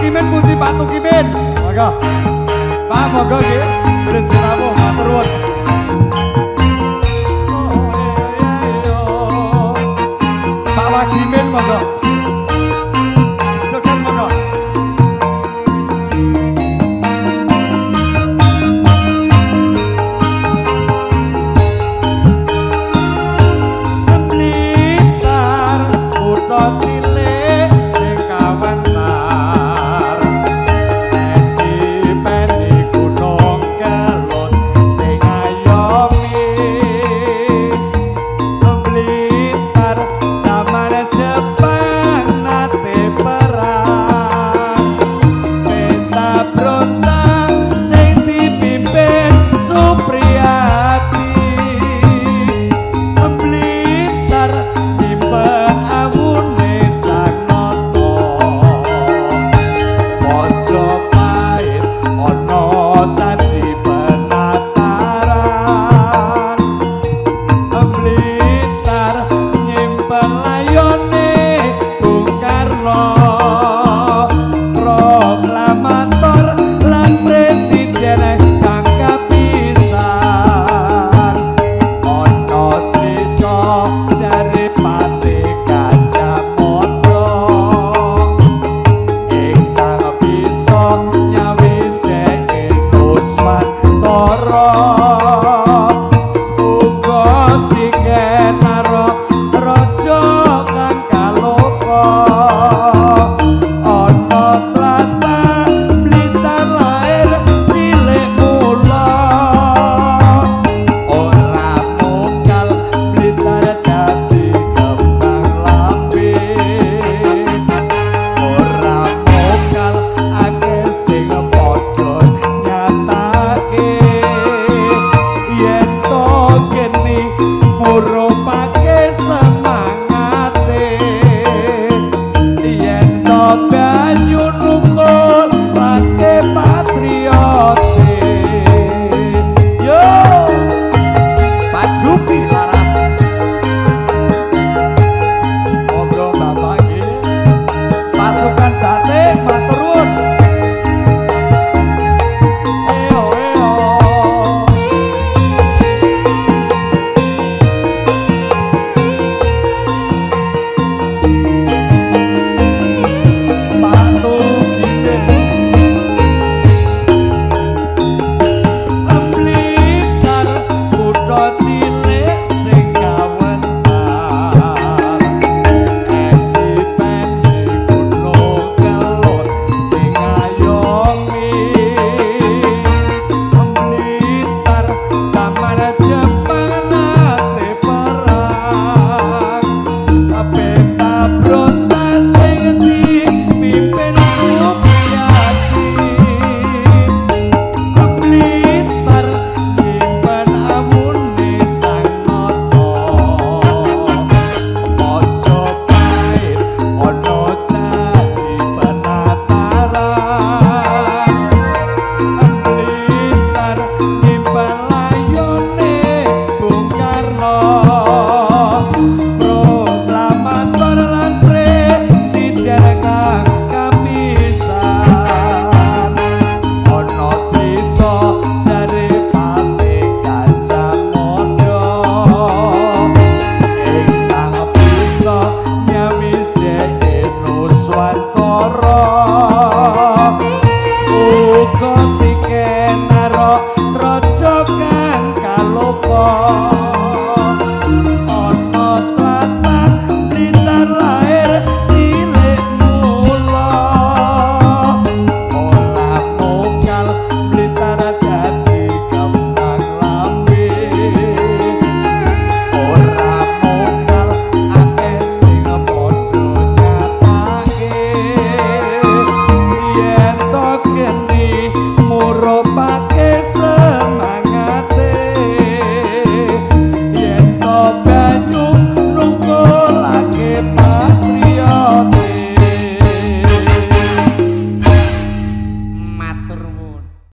Tukimin putih Pak Tukimin. Monggo. Pak monggo nggih. Rezeki rawuh matur nuwun. Pak Wagimin monggo. Joget monggo. Blitar kutha cilik sing kawentar. Peni gunung kelut sing ayomi. Blitar jaman Jepang nate perang. Peta brontak sing dipimpin Supriyati. Blitar nyimpen awune sang nata. Mojopahit ana candhi penataran. Blitar nyimpen layone Bung Karno. Proklamator lan presiden kang kapisan. Ana crita jare Pati Gajah Mada ingkang bisa nyawijeki Nuswantara. Uga Sikenaro raja kang kaloka. Ana tlatah Blitar lair cilik mula. Ora mokal Blitar dadi kembang lambing. Ora mokal akeh sing padha nyatake yen to geni murupake semangate. Yen to banyu nukul lake patriote. Yo Pak Dupi laras. Monggo Bapak nggih. Pasukan batik matur nuwun. Eo eo. Pak Tukimin. Blitar kutha cilik sing kawentar. Peni gunung kelut sing ayomi. Blitar jaman Jepang nate perang. Peta brontak sing dipimpin Supriyati. Blitar nyimpen amune sang nata. Mojopahit ana candhi penataran. Blitar nyimpen layone Bung Karno. Proklamator lan presiden kang kapisan. Ana crita jare Pati Gajah Mada ingkang bisa nyawijeki Nuswantara. Uga Sikenaro raja kang kaloka. Ana tlatah Blitar lair cilik mula. Ora mokal Blitar dadi kembang lambing. Ora mokal akeh sing padha nyatake yen to geni murupake semangate. Yen to banyu nungkulake patriote. Matur nuwun.